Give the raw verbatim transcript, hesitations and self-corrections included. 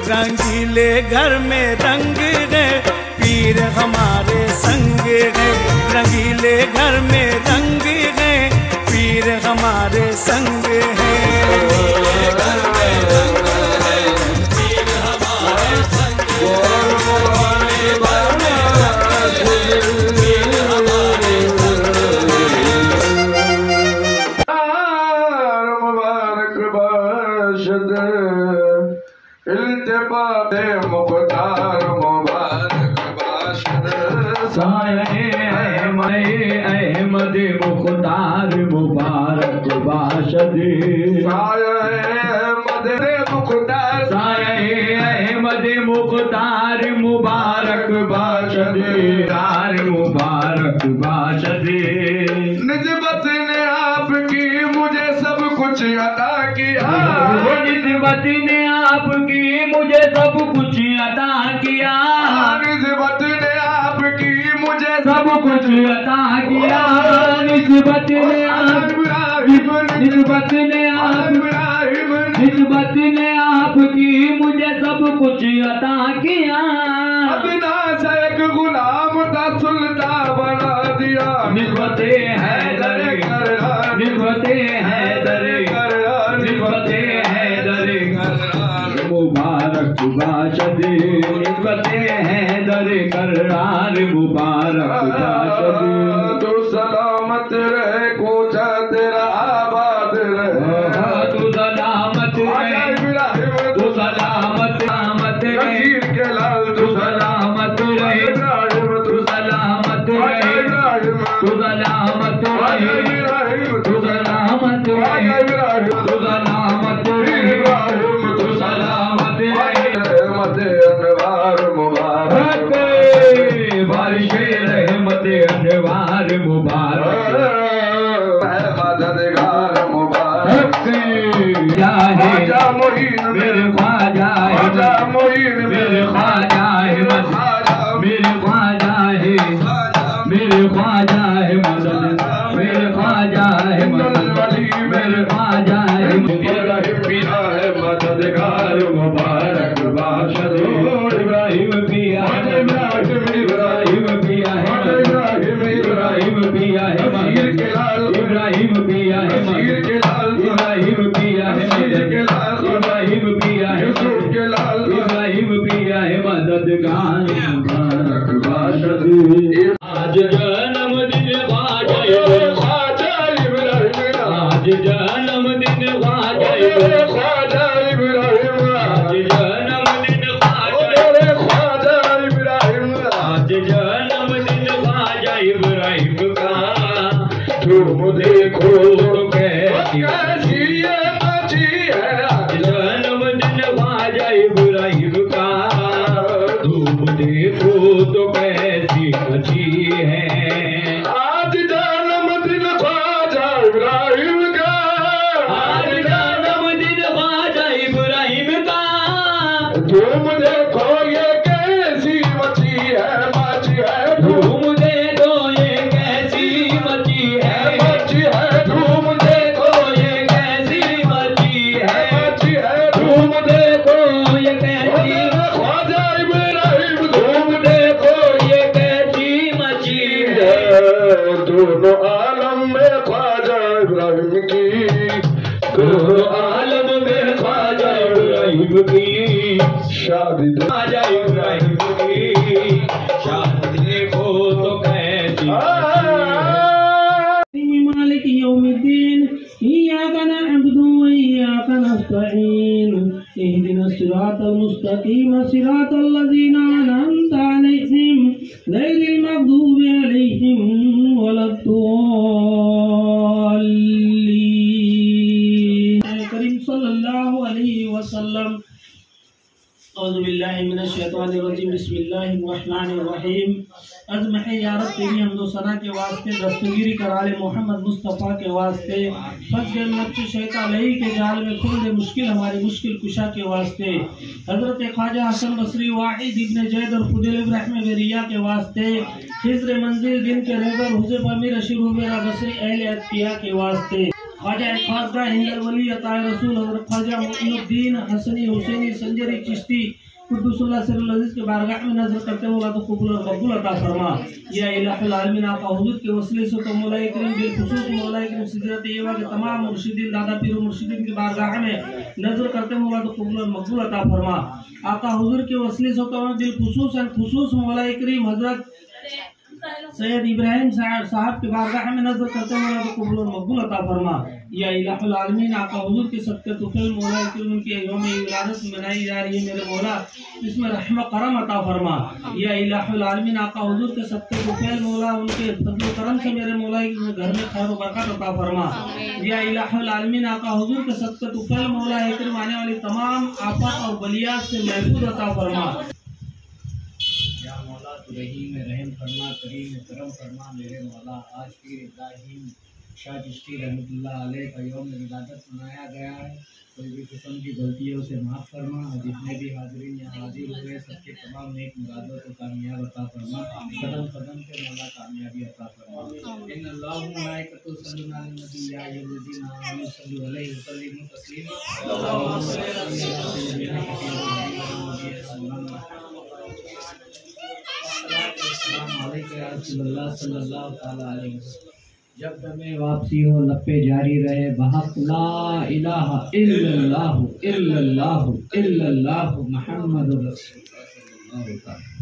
रंगीले घर में रंग है, पीर हमारे संग है। रंगीले घर में रंग है, पीर हमारे संग है। मुख्तार मुबारक बाशद साये अहमद मुख्तार मुबारक बाशद साये अहमद मुख्तार साये अहमद मुख्तार मुबारक बाशद तार मुबारक बाशद। निस्बत ने आपकी मुझे सब कुछ अता किया, निस्बत ने आपकी मुझे सब कुछ अता किया, निस्बत ने आपकी मुझे सब कुछ अता किया। निस्बत ने निस्बत ने आप निस्बत ने आपकी मुझे सब कुछ अता किया। अपना सा एक गुलाम था सुल्तान बना दिया। निस्बते हैदर निस्बते हैदर निस्बते हैदर मुबारक बाशद निस्बते हैदर करार मुबारक बाशद। तू सलामत रहे कोचा तेरा आबाद रहे, तू सलामत रहे तू सलामत सलामत रहे के लाल तू सलामत रहे तू सलामत रहे तू सलामत रहे तू सलामत रहे तू सलामत रहे तू सलामत रहे। मदे अनवार मुबारक बारिश रहमत अनवार मुबारक मददगार मुबारक। ख्वाजा मोइन मेरे ख्वाजा ख्वाजा मोइन मेरे ख्वाजा है मेरे ख्वाजा है मेरे ख्वाजा है मदद मेरे ख्वाजा है मदद मेरे ख्वाजा है पिया है मददगार मुबारक बाशद। इब्राहिम पिया है इब्राहिम पिया है इब्राहिम पिया है इब्राहिम पिया है इब्राहिम पिया है इब्राहिम पिया है इब्राहिम पिया है मददगार मुबारक बाशद। आज जन्मदिन ख्वाजा ख्वाजा इब्राहिम, आज जन्मदिन ख्वाजा ख्वाजा इब्राहिम, आज जन्मदिन मेरे ख्वाजा इब्राहिम, आज जन्मदिन ख्वाजा इब्राहिम का। तुम देखो तो कैसी कैसी ये मची है, आज जन्मदिन ख्वाजा इब्राहिम का। तुम देखो तो कैसी मची है, आज जन्मदिन ख्वाजा इब्राहिम का, आज जन्मदिन ख्वाजा इब्राहिम का। तुम देखो ये कैसी मची है, मची है, तुम देखो ये कैसी मची है, मची है, तुम देखो ये कैसी मची है, मची है, तुम देखो ये कैसी ख्वाजा इब्राहिम, तुम देखो ये कैसी मची है। दोनों आलम में ख्वाजा इब्राहिम की, दोनों आलम में ख्वाजा इब्राहिम की शादी ख्वाजा इब्राहिम की शादी देखो तो कैसी मालिक यौमिद्दीन इय्याका नअबुदु व इय्याका नस्तईन इहदिना सिरातल मुस्तकीम सिरातल लज़ीना अनअमता अलैहिम गैरिल मग़दूबि अलैहिम वलद्दल्लीन। करीम सल्लल्लाहु अलैहि वसल्लम। औज़ु बिल्लाहि मिनश शैतानिर रजीम बिस्मिल्लाहिर रहीम। अज़मह या रब तेरी हमदो सना के वास्ते, दस्तगीरी कराले मोहम्मद मुस्तफ़ा के वास्ते, फज़ल नफ्स शैतान लई के जाल में खुल दे मुश्किल हमारी मुश्किल कुशा के वास्ते, हज़रत ख्वाजा हसन बसरी वाहिद इब्न जैद और फुदैल इब्राहिम बेरिया के वास्ते, खिज़्र मंजिल दिन के रहबर हुज़ैफ़ा अमीर अशीर हुमैरा बसरी अहले अत्किया के वास्ते। ख्वाजा ख्वाजा हिंदल वली अता रसूल हज़रत ख्वाजा मोइनुद्दीन हसनी हुसैनी संजरी चिश्ती कुद्दुसुल्लाह सिर्रुल अज़ीज़ के बारगाह में नजर करते मौला तो कबूल और मकबूल अता फरमा। या इलाहुल आलमीन आका हुजूर के वसीले से तो मौला करीम बिल खुसूस मौला करीम सिदरत तय्यबा के तमाम मुर्शिदीन दादा पीर मुर्शिदीन के बारगाह में नजर करते मौला तो कबूल और मकबूल अता फरमा। आका हुजूर के वसीले से तो बिल खुसूस और खुसूस मौला करीम हजरत सैयद इब्राहिम साहब के बारगाह में नजर करते हैं मौला तो कबूल और मकबूल अता फरमा। या इलाहुल आलमीन आका हुजूर के सदक़े तुफ़ैल मौला करीम उनकी यौम विलादत मनाई जा रही है मेरे मौला इसमें रहम करम अता फरमा। या इलाहुल आलमीन आका हुजूर के सदक़े तुफ़ैल मौला उनके फज़ल करम से मेरे मौला घर में खैर व बरकत अता फरमा। या इलाहुल आलमीन आका हुजूर के सदक़े तुफ़ैल मौला करीम आने वाली तमाम आफत और बलियात से महफूज अता फरमा। रहीम रहम फरमा करीम करम फरमा मेरे मौला। आज पीर इब्राहिम शाह चिश्ती रहमतुल्लाह अलैह का यौम विलादत मनाया गया है। कोई भी किस्म की गलतियों से माफ़ फरमा और जितने भी हाज़रीन यहाँ हाजिर हुए सबके तमाम नेक मुरादों को कामयाब अता फरमा। कदम कदम पे मौला कामयाबी अता फरमा। इन्नल्लाह व मलाइकतुहु युसल्लूना अलन नबी या अय्युहल्लज़ीना आमनू सल्लू अलैहि व सल्लिमू तस्लीमा। अल्लाहुम्मा सल्लि अला सय्यिदिना मुहम्मद जब दमे वापसी हो लपे जारी रहे बहक ला इलाहा इल्लल्लाहु इल्लल्लाहु इल्लल्लाहु मुहम्मदुर रसूलुल्लाह।